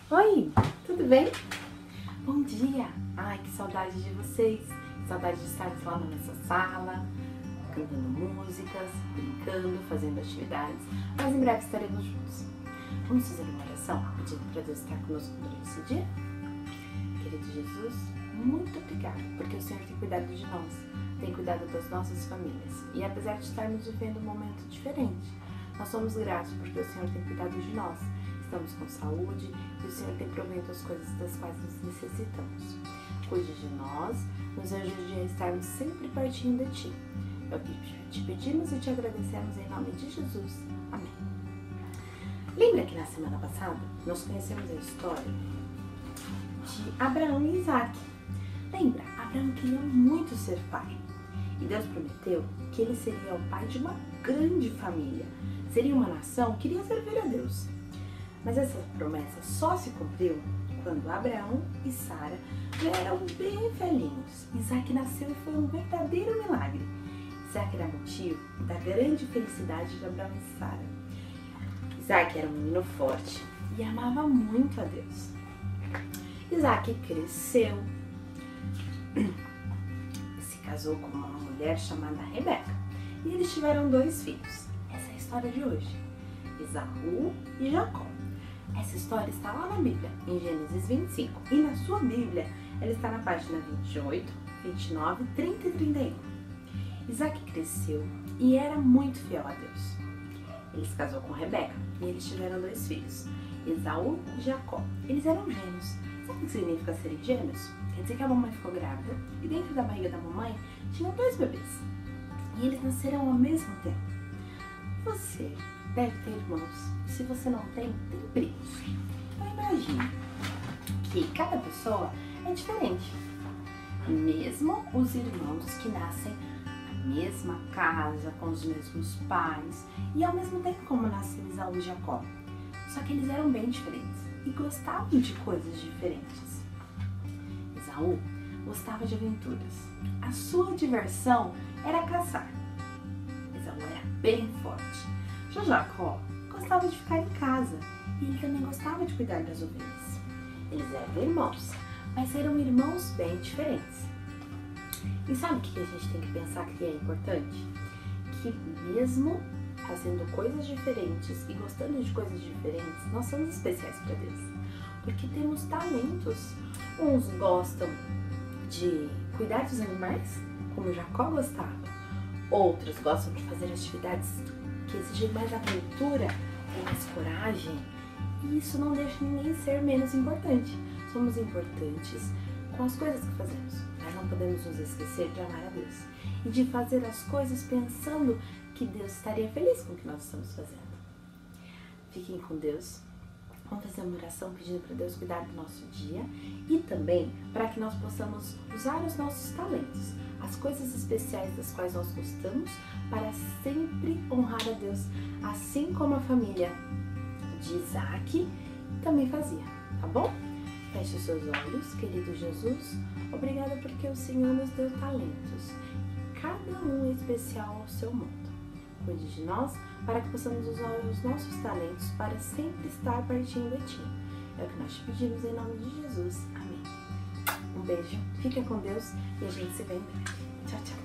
Oi, tudo bem? Bom dia! Ai, que saudade de vocês! Que saudade de estarmos lá na nossa sala, cantando músicas, brincando, fazendo atividades, mas em breve estaremos juntos. Vamos fazer uma oração pedindo para Deus estar conosco durante esse dia? Querido Jesus, muito obrigada, porque o Senhor tem cuidado de nós, tem cuidado das nossas famílias. E apesar de estarmos vivendo um momento diferente, nós somos gratos porque o Senhor tem cuidado de nós. Estamos com saúde e o Senhor tem provido as coisas das quais nos necessitamos. Cuide de nós, nos ajude a estarmos sempre pertinho de Ti. É o que te pedimos e te agradecemos em nome de Jesus. Amém. Lembra que na semana passada nós conhecemos a história de Abraão e Isaac? Lembra? Abraão queria muito ser pai. E Deus prometeu que ele seria o pai de uma grande família. Seria uma nação que iria servir a Deus. Mas essa promessa só se cumpriu quando Abraão e Sara já eram bem velhinhos. Isaac nasceu e foi um verdadeiro milagre. Isaac era motivo da grande felicidade de Abraão e Sara. Isaac era um menino forte e amava muito a Deus. Isaac cresceu, se casou com uma mulher chamada Rebeca e eles tiveram 2 filhos. Essa é a história de hoje, Esaú e Jacó. Essa história está lá na Bíblia, em Gênesis 25, e na sua Bíblia ela está na página 28, 29, 30 e 31. Isaac cresceu e era muito fiel a Deus. Ele se casou com Rebeca e eles tiveram 2 filhos, Esaú e Jacó. Eles eram gêmeos. Sabe o que significa serem gêmeos? Quer dizer que a mamãe ficou grávida e dentro da barriga da mamãe tinham 2 bebês. E eles nasceram ao mesmo tempo. Você deve ter irmãos. Se você não tem, tem primos. Então imagine que cada pessoa é diferente. Mesmo os irmãos que nascem na mesma casa, com os mesmos pais, e ao mesmo tempo como nasceu Esaú e Jacó. Só que eles eram bem diferentes e gostavam de coisas diferentes. Esaú gostava de aventuras. A sua diversão era caçar. Esaú era bem forte. Já Jacó gostava de ficar em casa e ele também gostava de cuidar das ovelhas. Eles eram irmãos, mas eram irmãos bem diferentes. E sabe o que a gente tem que pensar que é importante? Que mesmo fazendo coisas diferentes e gostando de coisas diferentes, nós somos especiais para Deus. Porque temos talentos. Uns gostam de cuidar dos animais, como Jacó gostava. Outros gostam de fazer atividades que exigem mais aventura, mais coragem. E isso não deixa ninguém ser menos importante. Somos importantes com as coisas que fazemos, mas não podemos nos esquecer de amar a Deus e de fazer as coisas pensando que Deus estaria feliz com o que nós estamos fazendo. Fiquem com Deus. Vamos fazer uma oração pedindo para Deus cuidar do nosso dia e também para que nós possamos usar os nossos talentos, as coisas especiais das quais nós gostamos, para sempre honrar a Deus, assim como a família de Isaac também fazia, tá bom? Feche os seus olhos, querido Jesus. Obrigada porque o Senhor nos deu talentos. Cada um é especial ao seu modo. Cuide de nós para que possamos usar os nossos talentos para sempre estar pertinho de Ti. É o que nós te pedimos em nome de Jesus. Amém. Um beijo, fica com Deus e a gente se vê em breve. Tchau, tchau.